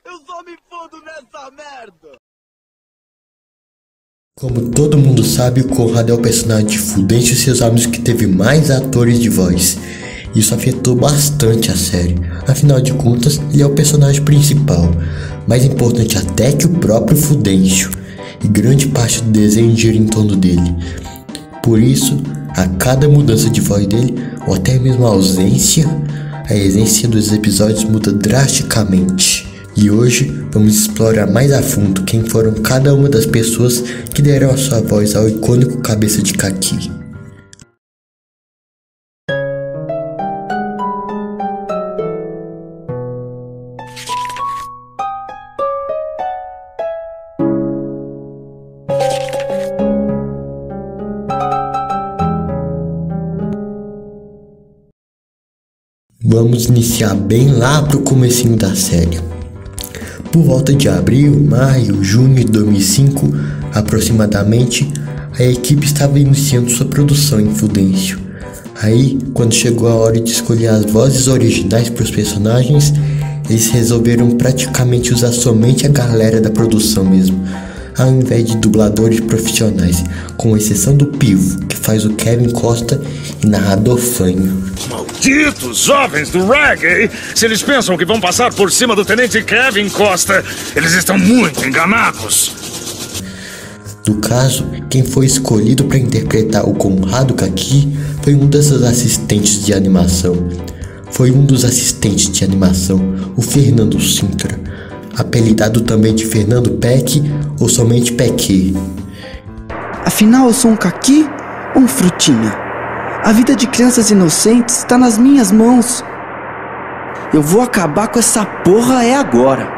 Eu só me fodo nessa merda! Como todo mundo sabe, o Conrado é o personagem de Fudêncio e seus amigos que teve mais atores de voz. Isso afetou bastante a série, afinal de contas, ele é o personagem principal, mais importante até que o próprio Fudêncio, e grande parte do desenho gira em torno dele. Por isso, a cada mudança de voz dele, ou até mesmo a essência dos episódios muda drasticamente. E hoje vamos explorar mais a fundo quem foram cada uma das pessoas que deram a sua voz ao icônico Cabeça de Caqui. Vamos iniciar bem lá pro comecinho da série. Por volta de abril, maio, junho de 2005, aproximadamente, a equipe estava iniciando sua produção em Fudêncio. Aí, quando chegou a hora de escolher as vozes originais para os personagens, eles resolveram praticamente usar somente a galera da produção mesmo, ao invés de dubladores profissionais, com exceção do Pivo, que faz o Kevin Costa, e narrador Fanho. Malditos jovens do reggae! Se eles pensam que vão passar por cima do tenente Kevin Costa, eles estão muito enganados. No caso, quem foi escolhido para interpretar o Conrado Caqui foi um desses assistentes de animação. O Fernando Sintra, apelidado também de Fernando Peck ou somente Peque. Afinal, eu sou um caqui ou um frutinha? A vida de crianças inocentes está nas minhas mãos. Eu vou acabar com essa porra agora.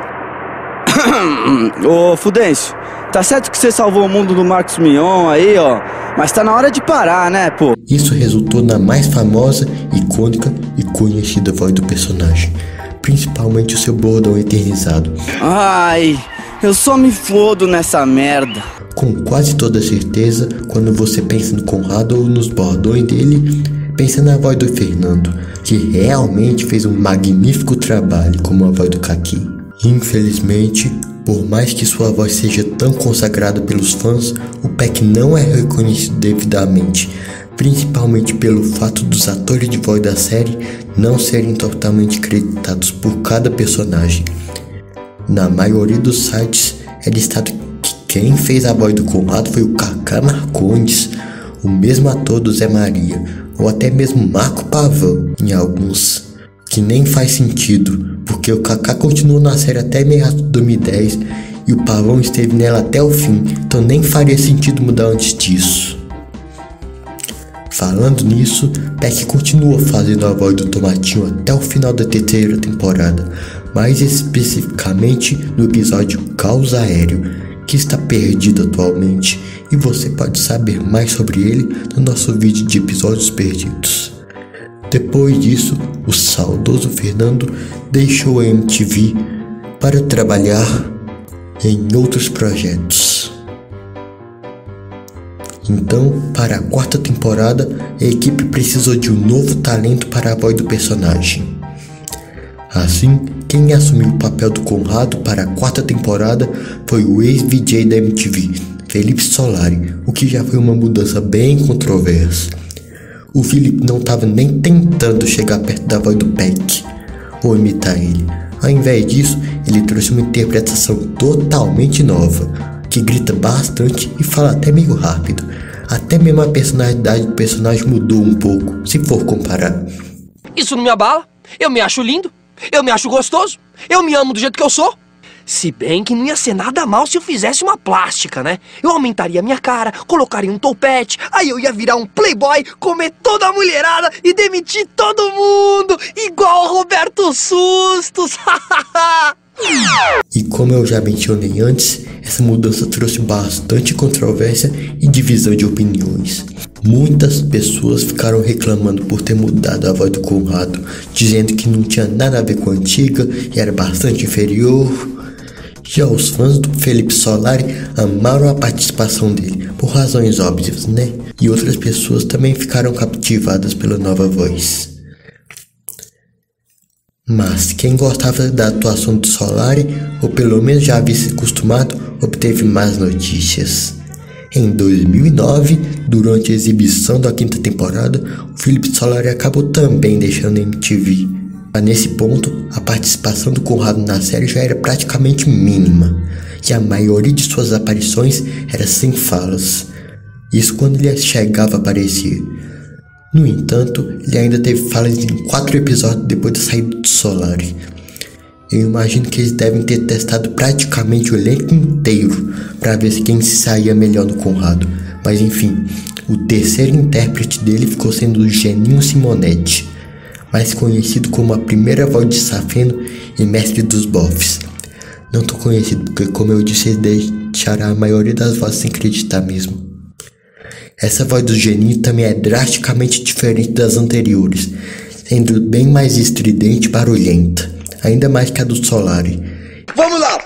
Ô, Fudêncio, tá certo que você salvou o mundo do Marcos Mion aí, ó, mas tá na hora de parar, né, pô? Isso resultou na mais famosa, icônica e conhecida voz do personagem, principalmente o seu bordão eternizado. Ai, eu só me fodo nessa merda. Com quase toda certeza, quando você pensa no Conrado ou nos bordões dele, pensa na voz do Fernando, que realmente fez um magnífico trabalho como a voz do Caqui. Infelizmente, por mais que sua voz seja tão consagrada pelos fãs, o Peck não é reconhecido devidamente, principalmente pelo fato dos atores de voz da série não serem totalmente creditados por cada personagem. Na maioria dos sites é listado que quem fez a voz do Conrado foi o Cacá Marcondes, o mesmo ator do Zé Maria, ou até mesmo Marco Pavão em alguns, que nem faz sentido, porque o Cacá continuou na série até meados de 2010 e o Pavão esteve nela até o fim, então nem faria sentido mudar antes disso. Falando nisso, Peck continua fazendo a voz do Tomatinho até o final da terceira temporada, mais especificamente no episódio Caos Aéreo, que está perdido atualmente, e você pode saber mais sobre ele no nosso vídeo de episódios perdidos. Depois disso, o saudoso Fernando deixou a MTV para trabalhar em outros projetos. Então, para a quarta temporada, a equipe precisou de um novo talento para a voz do personagem. Assim, quem assumiu o papel do Conrado para a quarta temporada foi o ex-VJ da MTV, Felipe Solari, o que já foi uma mudança bem controversa. O Felipe não estava nem tentando chegar perto da voz do Peck, ou imitar ele. Ao invés disso, ele trouxe uma interpretação totalmente nova, que grita bastante e fala até meio rápido. Até mesmo a personalidade do personagem mudou um pouco, se for comparar. Isso não me abala, eu me acho lindo. Eu me acho gostoso, eu me amo do jeito que eu sou. Se bem que não ia ser nada mal se eu fizesse uma plástica, né? Eu aumentaria a minha cara, colocaria um topete, aí eu ia virar um playboy, comer toda a mulherada e demitir todo mundo, igual o Roberto Sustos. E como eu já mencionei antes, essa mudança trouxe bastante controvérsia e divisão de opiniões. Muitas pessoas ficaram reclamando por ter mudado a voz do Conrado, dizendo que não tinha nada a ver com a antiga e era bastante inferior. Já os fãs do Felipe Solari amaram a participação dele, por razões óbvias, né? E outras pessoas também ficaram captivadas pela nova voz. Mas quem gostava da atuação do Solari, ou pelo menos já havia se acostumado, obteve más notícias. Em 2009, durante a exibição da 5ª temporada, o Felipe Solari acabou também deixando a MTV. Mas nesse ponto, a participação do Conrado na série já era praticamente mínima, e a maioria de suas aparições era sem falas. Isso quando ele chegava a aparecer. No entanto, ele ainda teve falas em 4 episódios depois da saída do Solari. Eu imagino que eles devem ter testado praticamente o elenco inteiro para ver quem se saía melhor no Conrado. Mas enfim, o terceiro intérprete dele ficou sendo o Geninho Simonetti, mais conhecido como a primeira voz de Safeno e mestre dos bofs. Não tô conhecido porque, como eu disse, eles deixaram a maioria das vozes sem acreditar mesmo. Essa voz do Geninho também é drasticamente diferente das anteriores, sendo bem mais estridente e barulhenta, ainda mais que a do Solari. Vamos lá.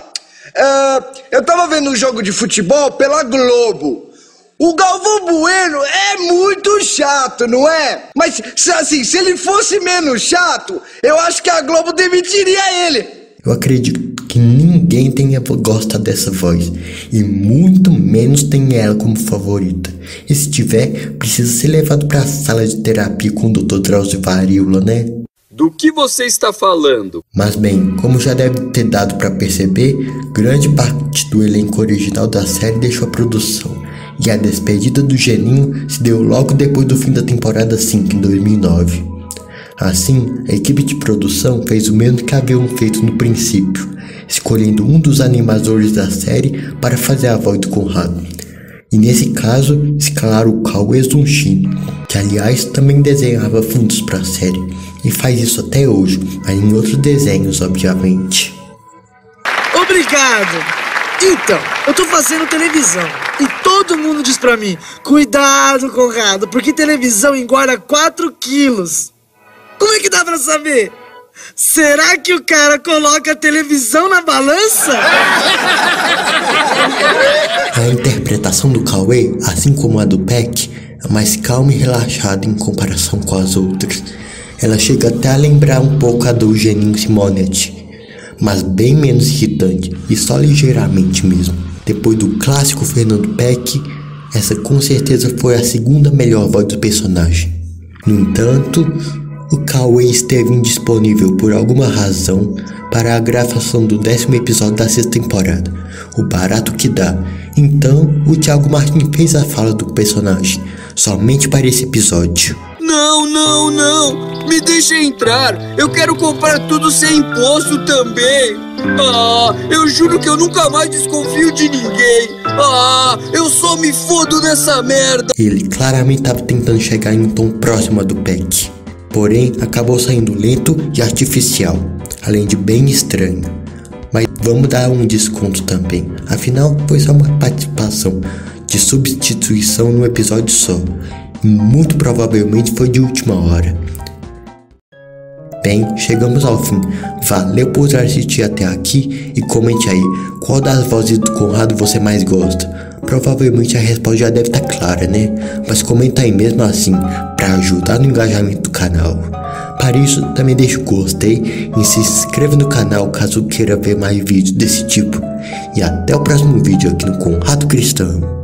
Eu tava vendo um jogo de futebol pela Globo. O Galvão Bueno é muito chato, não é? Mas, assim, se ele fosse menos chato, eu acho que a Globo demitiria ele. Eu acredito que ninguém tenha gostado dessa voz, e muito menos tem ela como favorita. E se tiver, precisa ser levado para a sala de terapia com o Dr. Drauzio Variola, né? Do que você está falando? Mas bem, como já deve ter dado para perceber, grande parte do elenco original da série deixou a produção, e a despedida do Geninho se deu logo depois do fim da temporada 5, em 2009. Assim, a equipe de produção fez o mesmo que haviam feito no princípio, escolhendo um dos animadores da série para fazer a voz do Conrado. E nesse caso, escalaram o Cauê Zunchino, que aliás também desenhava fundos para a série, e faz isso até hoje, mas em outros desenhos, obviamente. Obrigado! Então, eu tô fazendo televisão e todo mundo diz pra mim: cuidado, Conrado, porque televisão engorda 4 quilos. Como é que dá pra saber? Será que o cara coloca a televisão na balança? A interpretação do Cauê, assim como a do Peck, é mais calma e relaxada em comparação com as outras. Ela chega até a lembrar um pouco a do Geninho Simonetti, mas bem menos irritante, e só ligeiramente mesmo. Depois do clássico Fernando Peck, essa com certeza foi a segunda melhor voz do personagem. No entanto, o Cauê esteve indisponível por alguma razão para a gravação do 10º episódio da 6ª temporada, O Barato Que Dá. Então, o Thiago Martins fez a fala do personagem, somente para esse episódio. Não, me deixa entrar, eu quero comprar tudo sem imposto também. Eu juro que eu nunca mais desconfio de ninguém. Eu só me fodo nessa merda. Ele claramente estava tentando chegar em um tom próximo a do Peck, porém acabou saindo lento e artificial, além de bem estranho. Mas vamos dar um desconto também, afinal foi só uma participação de substituição num episódio só, e muito provavelmente foi de última hora. Bem, chegamos ao fim. Valeu por assistir até aqui e comente aí qual das vozes do Conrado você mais gosta. Provavelmente a resposta já deve estar clara, né? Mas comenta aí mesmo assim, para ajudar no engajamento do canal. Para isso, também deixa o gostei e se inscreva no canal caso queira ver mais vídeos desse tipo. E até o próximo vídeo aqui no Conrado Cristão.